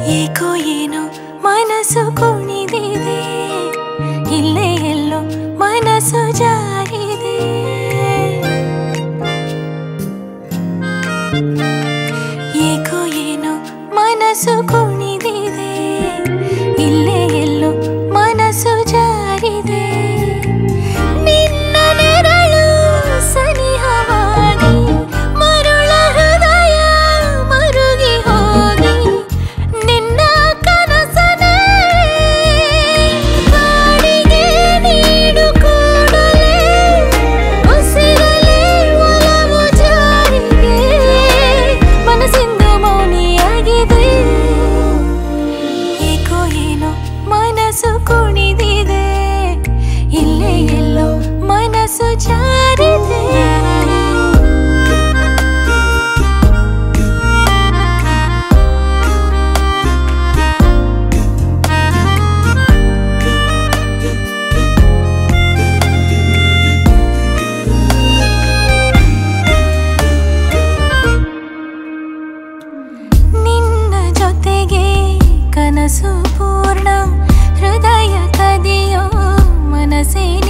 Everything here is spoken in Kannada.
ಏಕೋ ಏನೋ ಮನಸ್ಸು ಕುಣಿದಿದೆ, ಇಲ್ಲೇ ಎಲ್ಲೋ ಮನಸ್ಸು ಜಾರಿದೆ. ಏಕೋ ಏನೋ ಮನಸ್ಸು ಕುಣಿದಿದೆ, ಇಲ್ಲೇ ಎಲ್ಲೋ ಮನಸ್ಸು ಜಾರಿದೆ. ನಿನ್ನ ನೆರಳು ಸನಿಹವಾಗಿ ಮರುಳ ಹೃದಯ ಮರುಗಿ ಹೋಗಿ, ನಿನ್ನ ಕನಸನೇ ಬಾಡಿಗೆ ನೀಡು ಕೂಡಲೇ, ಉಸಿರಲೇ ಒಲವು ಜಾರಿಗೆ ಮನಸ್ಸಿಂದು ಮೌನಿಯಾಗಿದೆ. ಏಕೋ ಏನೋ ಮನಸ್ಸು ಕುಣಿದಿದೆ, ಇಲ್ಲೇ ಎಲ್ಲೋ ಮನಸ್ಸು ಜಾರಿದೆ. ನಿನ್ನ ಜೊತೆಗೆ ಕನಸು ಪೂರ್ಣ, ಹೃದಯ ಕದಿಯೋ ಮನಸ್ಸೇ